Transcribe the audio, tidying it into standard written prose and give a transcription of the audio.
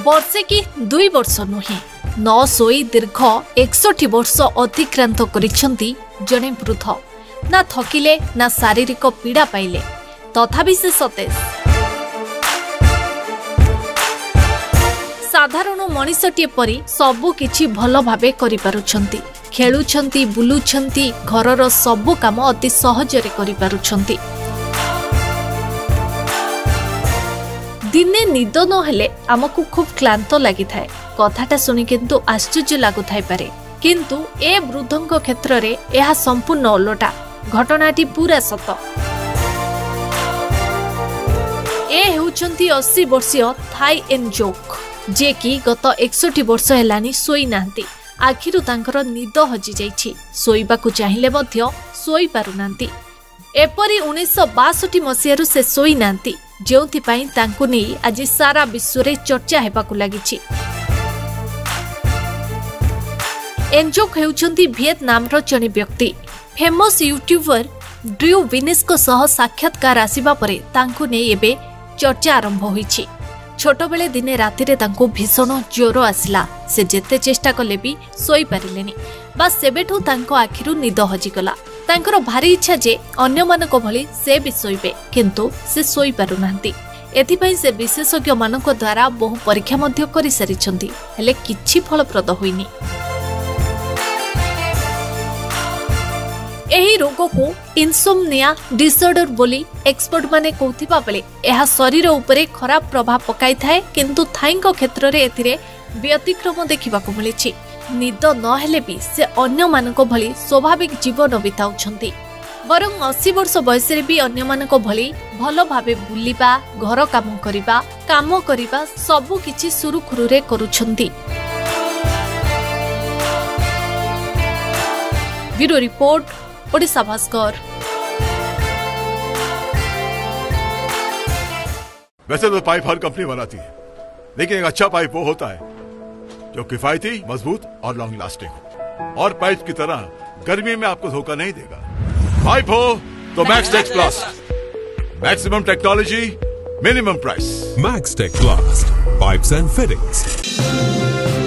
वर्षे कि 2 वर्ष नुहे न सोई दीर्घ 61 वर्ष अतिक्रांत करिसेंती जने वृद्ध। ना थकिले ना शारीरिक पीड़ा पाइले तथापि से सतेज। साधारण मनिषटीए परी सबु किछि भल भावे करि पारुछंती। खेलुछंती, बुलुछंती, घरर सबु काम अति सहजरे करि पारुछंती। दिने निद न हेले आमको खूब क्लांत लगी थाए। कथाटा सुनी किंतु आश्चर्य लागु थाई पारे, किंतु ए वृद्धंक क्षेत्र रे एहा संपूर्ण ओलटा। घटनाटी पूरा सत। ए हेउचंती 80 वर्षीय थाई एनजोक, जे कि गत 61 वर्ष हेलानी सोई नांती। आखिरु तांकर निद हजि जाइछि। सोइबाकु चाहिले मध्य सोई पारु नांती। एपरी 1962 मसियारु से सोई नांती, जेउथिपाई तांकु नै आज सारा विश्व रे चर्चा हेबाकु लागिछि। एनजोक हेउचंती वियतनाम रो जने व्यक्ति। फेमस यूट्यूबर ड्रू विनेस सह साक्षात्कार आसिबा परे तांकु नै एबे चर्चा आरंभ होईछि। छोट बेले दिने राति रे तांकु भीषण ज्वर आसिला। से जेते चेष्टा कले भी सोई पारिलेनी। बस सेबेठु तांको आखिरु निद हजिगला। तांकर भारी इच्छा जे अन्य मानको भली से भी सोइबे, किंतु से सोई पारु नांती। एथिपई से विशेषज्ञ मानको द्वारा बहु परीक्षा मध्य करि सारिछंती, हेले किछि फलप्रद होइनी। एही रोग को इनसोम्निया डिसऑर्डर बोली एक्सपर्ट माने कहथिबा बेले एहा शरीर उपरे खराब प्रभाव पकाई थाए, किंतु थाईଙ୍କ क्षेत्र रे एथिरे व्यतिक्रम देखिबाकू मिलिछि। निद न हेले भी से अन्य मानको भली स्वाभाविक जीवन बिताउछंती। बरं 80 वर्ष बयस रे भी अन्य मानको भली भलो भाबे बुलिबा, घर काम करिबा सबु किछि सुरुखुरु रे करूछंती। Bureau report, Odisha Bhaskar. वैसे तो पाइप हर कंपनी बनाती है, लेकिन एक अच्छा पाइप वो होता है जो किफायती, मजबूत और लॉन्ग लास्टिंग हो, और पाइप की तरह गर्मी में आपको धोखा नहीं देगा। पाइप हो तो Maxtech plast, maximum technology, minimum price. Maxtech plast pipes and fittings.